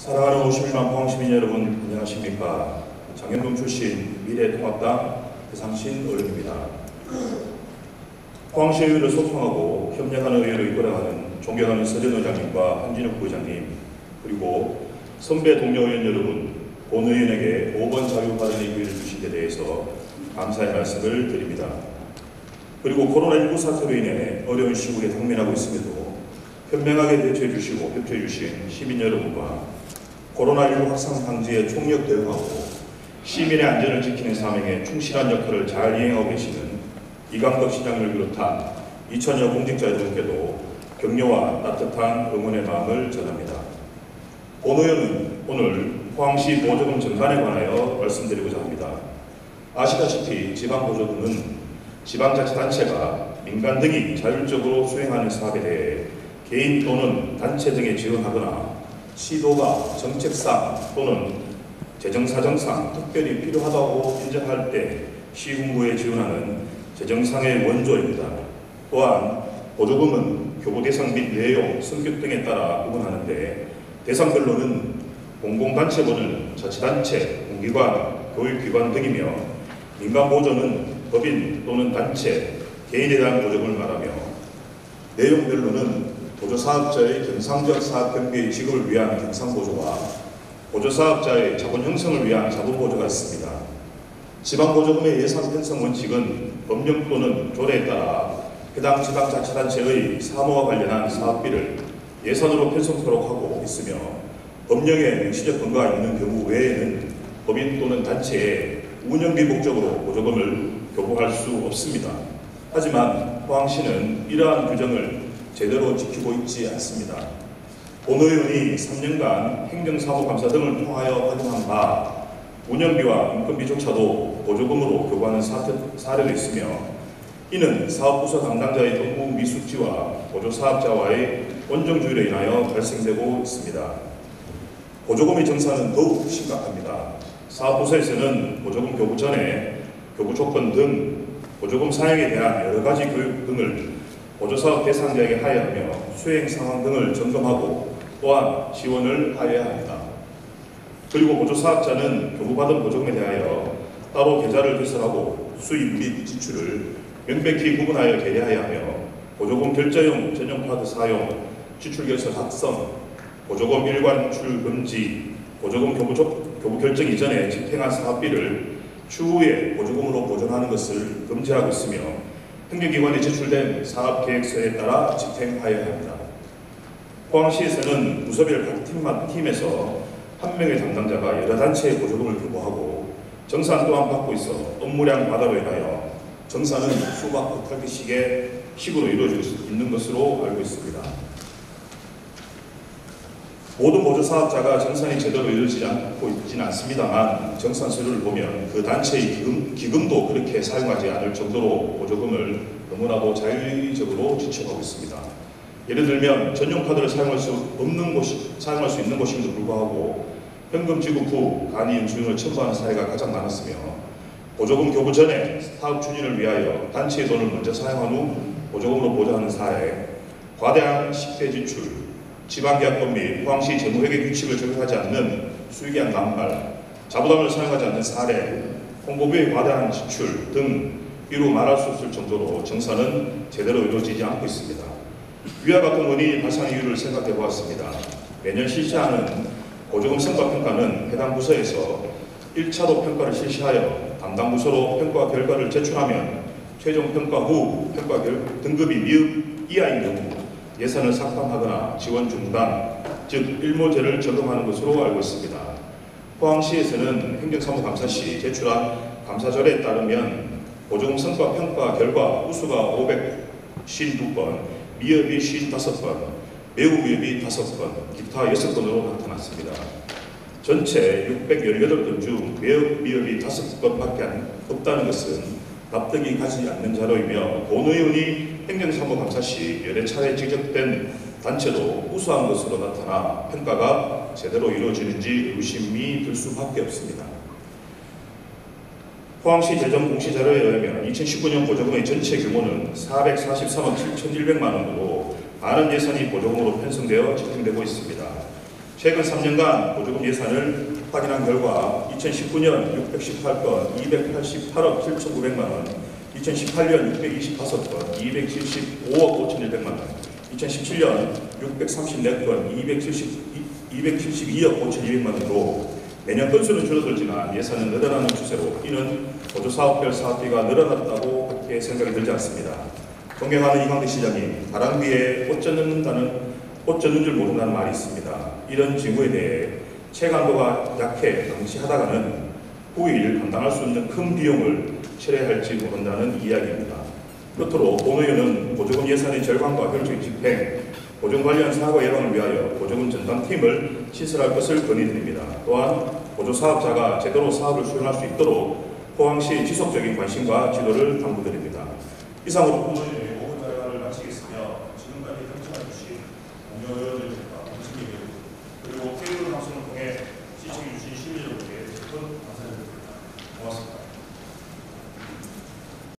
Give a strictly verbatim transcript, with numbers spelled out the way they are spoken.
사랑하는 오십일만 포항시민 여러분, 안녕하십니까. 장현동 출신 미래통합당 배상신 의원입니다. 포항시 의회를 소통하고 협력하는 의회로 이끌어가는 존경하는 서전 의장님과 한진욱 부의장님, 그리고 선배 동료 의원 여러분, 본 의원에게 오 번 자유 발언의 기회를 주신 데 대해서 감사의 말씀을 드립니다. 그리고 코로나십구 사태로 인해 어려운 시국에 당면하고 있음에도 현명하게 대처해 주시고 협조해 주신 시민 여러분과 코로나십구 확산 방지에 총력 대응하고 시민의 안전을 지키는 사명에 충실한 역할을 잘 이행하고 계시는 이강덕 시장을 비롯한 이천여 공직자 여러분께도 격려와 따뜻한 응원의 마음을 전합니다. 본 의원은 오늘 포항시 보조금 정산에 관하여 말씀드리고자 합니다. 아시다시피 지방보조금은 지방자치단체가 민간 등이 자율적으로 수행하는 사업에 대해 개인 또는 단체 등에 지원하거나 시도가 정책상 또는 재정사정상 특별히 필요하다고 인정할 때 시군구에 지원하는 재정상의 원조입니다. 또한 보조금은 교부 대상 및 내용, 성격 등에 따라 구분하는데 대상별로는 공공단체보는 자치단체, 공기관, 교육기관 등이며 민간보조는 법인 또는 단체, 개인에 대한 보조금을 말하며 내용별로는 보조사업자의 경상적 사업 경비의 지급을 위한 경상보조와 보조사업자의 자본 형성을 위한 자본보조가 있습니다. 지방보조금의 예산 편성 원칙은 법령 또는 조례에 따라 해당 지방자치단체의 사무와 관련한 사업비를 예산으로 편성토록 하고 있으며 법령에 명시적 근거가 있는 경우 외에는 법인 또는 단체에 운영비 목적으로 보조금을 교부할 수 없습니다. 하지만 포항시는 이러한 규정을 제대로 지키고 있지 않습니다. 본 의원이 삼 년간 행정사무감사 등을 통하여 확인한 바 운영비와 인건비조차도 보조금으로 교부하는 사례도 있으며 이는 사업부서 담당자의 업무 미숙지와 보조사업자와의 원정주의로 인하여 발생되고 있습니다. 보조금의 정산은 더욱 심각합니다. 사업부서에서는 보조금 교부 전에 교부 조건 등 보조금 사용에 대한 여러 가지 교육 등을 보조사업 대상자에게 하여하며 수행 상황 등을 점검하고 또한 지원을 하여야 합니다. 그리고 보조사업자는 교부받은 보조금에 대하여 따로 계좌를 개설하고 수입 및 지출을 명백히 구분하여 계량해야 하며 보조금 결제용 전용카드 사용, 지출 결선 확성, 보조금 일괄 출 금지, 보조금 교부, 교부 결정 이전에 집행한 사업비를 추후에 보조금으로 보존하는 것을 금지하고 있으며 행정기관에 제출된 사업계획서에 따라 집행하여야 합니다. 포항시에서는 부서별 각 팀만, 팀에서 한 명의 담당자가 여러 단체의 보조금을 교부하고 정산 또한 받고 있어 업무량 과다로 인하여 정산은 수박 흡할기식의 식으로 이루어지고 있는 것으로 알고 있습니다. 모든 보조사업자가 정산이 제대로 이루어지지 않고 있지는 않습니다만 정산 서류를 보면 그 단체의 기금, 기금도 그렇게 사용하지 않을 정도로 보조금을 너무나도 자율적으로 지출하고 있습니다. 예를 들면 전용카드를 사용할 수 없는 곳이, 사용할 수 있는 곳임에도 불구하고 현금 지급 후 간이 영수증을 첨부하는 사례가 가장 많았으며 보조금 교부 전에 사업 추진을 위하여 단체의 돈을 먼저 사용한 후 보조금으로 보조하는 사례, 과대한 식대 지출, 지방계약법 및 포항시 재무회계 규칙을 적용하지 않는 수의계약 남발, 자부담을 사용하지 않는 사례, 홍보비의 과다한 지출 등 이루 말할 수 없을 정도로 정산은 제대로 이루어지지 않고 있습니다. 위와 같은 원인이 발생한 이유를 생각해 보았습니다. 매년 실시하는 보조금 성과평가는 해당 부서에서 일 차로 평가를 실시하여 담당 부서로 평가 결과를 제출하면 최종 평가 후 평가 결, 등급이 미흡 이하인 경우 예산을 삭감하거나 지원 중단, 즉 일모제를 적용하는 것으로 알고 있습니다. 포항시에서는 행정사무감사 시 제출한 감사절에 따르면 보조금 성과 평가 결과 우수가 오백오십이 건, 미흡이 오십오 건, 매우 미흡이 다섯 건, 기타 여섯 건으로 나타났습니다. 전체 육백십팔 건 중 매우 미흡이 다섯 건밖에 없다는 것은 납득이 가지 않는 자료이며 본 의원이 행정사무감사 시 여러 차례 지적된 단체도 우수한 것으로 나타나 평가가 제대로 이루어지는지 의심이 들 수밖에 없습니다. 포항시 재정 공시 자료에 의하면 이천십구 년 보조금의 전체 규모는 사백사십삼억 칠천백만 원으로 많은 예산이 보조금으로 편성되어 집행되고 있습니다. 최근 삼 년간 보조금 예산을 확인한 결과 이천십구 년 육백십팔 건 이백팔십팔억 칠천구백만 원, 이천십팔 년 육백이십오 건 이백칠십오억 오천일백만 원, 이천십칠 년 육백삼십사 건 이백칠십이억 오천이백만 원으로 매년 건수는 줄어들지만 예산은 늘어나는 추세로 이는 보조사업별 사업비가 늘어났다고 그렇게 생각이 들지 않습니다. 존경하는 이광대 시장님, 바람비에 꽃 젖는다는 꽃 젖는 줄 모른다는 말이 있습니다. 이런 징후에 대해 체감도가 약해 방치하다가는 후일 감당할 수 없는 큰 비용을 치러야 할지 모른다는 이야기입니다. 끝으로 본 의원은 보조금 예산의 절감과 효율적인 집행, 보조금 관련 사고 예방을 위하여 보조금 전담팀을 신설할 것을 건의드립니다. 또한 보조사업자가 제대로 사업을 수행할 수 있도록 포항시 지속적인 관심과 지도를 당부드립니다. 이상으로